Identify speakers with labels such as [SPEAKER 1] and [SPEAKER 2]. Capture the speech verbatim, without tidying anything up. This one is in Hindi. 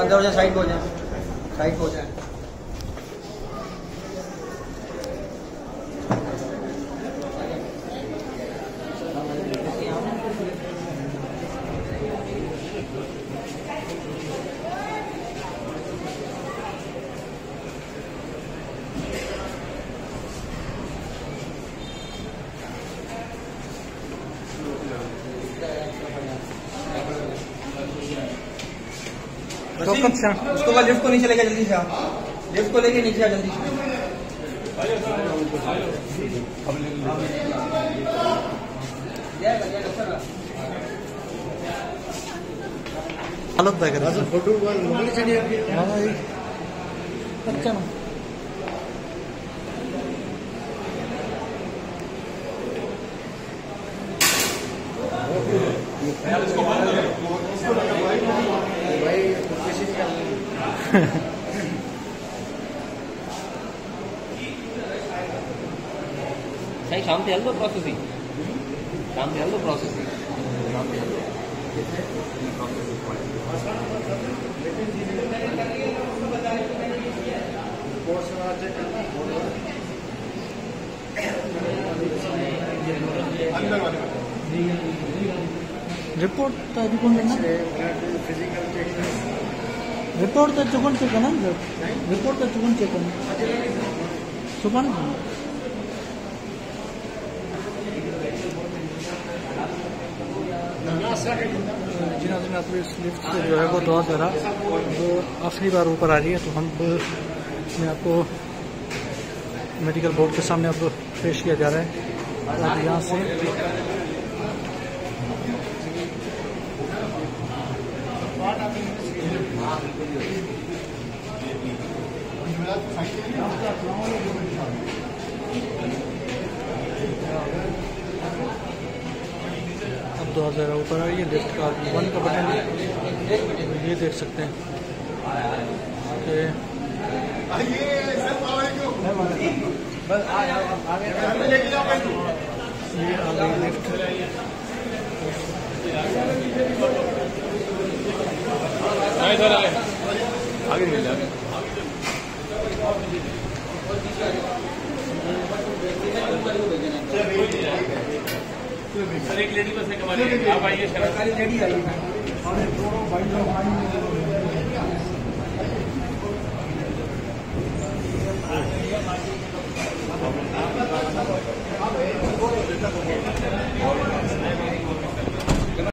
[SPEAKER 1] अंदर हो जाए, साइड हो जाए, साइड हो जाए। उसको बाद लिफ्ट को नीचे लेके जल्दी से आ, लिफ्ट को लेके नीचे आ जल्दी से।
[SPEAKER 2] हालत देख रहा
[SPEAKER 1] फोटो अच्छा ना
[SPEAKER 3] Saya sampai hello processing. Sampai hello processing. Sampai hello.
[SPEAKER 2] Report report तो चुकन चेक करना रिपोर्ट तो चुकन चेक करना चुकन जी नाज़रीन, आप इस लिफ्ट से जो है वो दुआ करा वो आखिरी बार ऊपर आ रही है, तो हम मैं आपको मेडिकल बोर्ड के सामने आपको पेश किया जा रहा है। और यहाँ से अब दो हज़ार ऊपर आ रही है। लिफ्ट का वन का बटन ये देख सकते हैं कि ये आ गई लिफ्ट।
[SPEAKER 3] आगे मिल जाए। सर एक लेडी बस है हमारी, आप आइए सरकारी लेडी आइए। आप